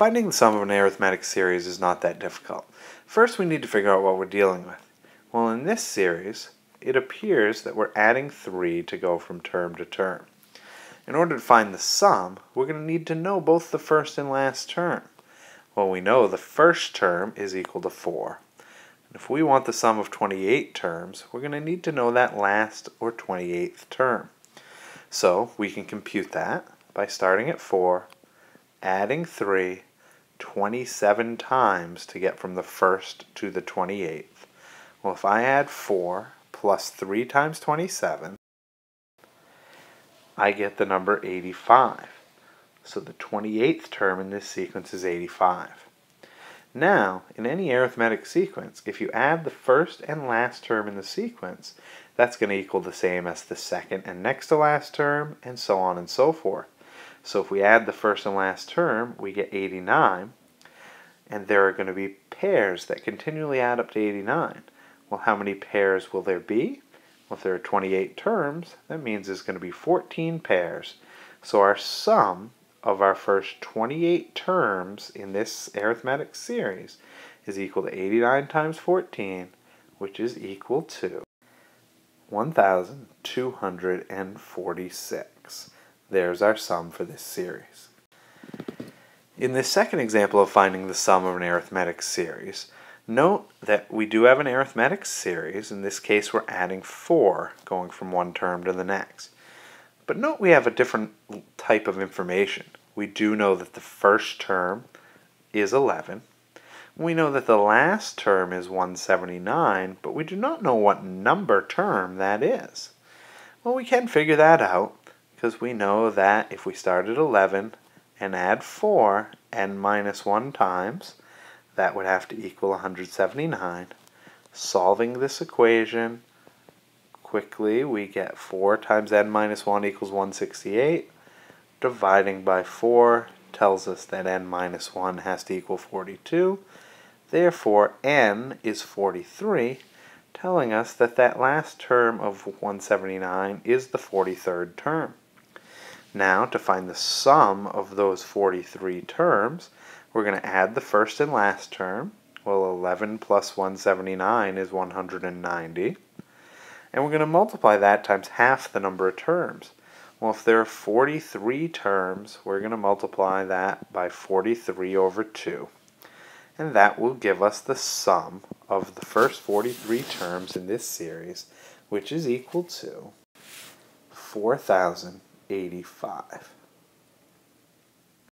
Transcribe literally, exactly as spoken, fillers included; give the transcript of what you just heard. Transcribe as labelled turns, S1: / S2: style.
S1: Finding the sum of an arithmetic series is not that difficult. First, we need to figure out what we're dealing with. Well, in this series, it appears that we're adding three to go from term to term. In order to find the sum, we're going to need to know both the first and last term. Well, we know the first term is equal to four. And if we want the sum of twenty-eight terms, we're going to need to know that last or twenty-eighth term. So we can compute that by starting at four, adding three, twenty-seven times to get from the first to the twenty-eighth. Well, if I add four plus three times twenty-seven, I get the number eighty-five. So the twenty-eighth term in this sequence is eighty-five. Now, in any arithmetic sequence, if you add the first and last term in the sequence, that's going to equal the same as the second and next to last term, and so on and so forth. So if we add the first and last term, we get eighty-nine, and there are going to be pairs that continually add up to eighty-nine. Well, how many pairs will there be? Well, if there are twenty-eight terms, that means there's going to be fourteen pairs. So our sum of our first twenty-eight terms in this arithmetic series is equal to eighty-nine times fourteen, which is equal to one thousand two hundred forty-six. There's our sum for this series. In this second example of finding the sum of an arithmetic series, note that we do have an arithmetic series. In this case, we're adding four, going from one term to the next. But note we have a different type of information. We do know that the first term is eleven. We know that the last term is one hundred seventy-nine, but we do not know what number term that is. Well, we can figure that out, because we know that if we start at eleven and add four, n minus one times, that would have to equal one hundred seventy-nine. Solving this equation quickly, we get four times n minus one equals one hundred sixty-eight. Dividing by four tells us that n minus one has to equal forty-two. Therefore, n is forty-three, telling us that that last term of one hundred seventy-nine is the forty-third term. Now, to find the sum of those forty-three terms, we're going to add the first and last term. Well, eleven plus one hundred seventy-nine is one hundred ninety. And we're going to multiply that times half the number of terms. Well, if there are forty-three terms, we're going to multiply that by forty-three over two. And that will give us the sum of the first forty-three terms in this series, which is equal to four thousand eighty-five.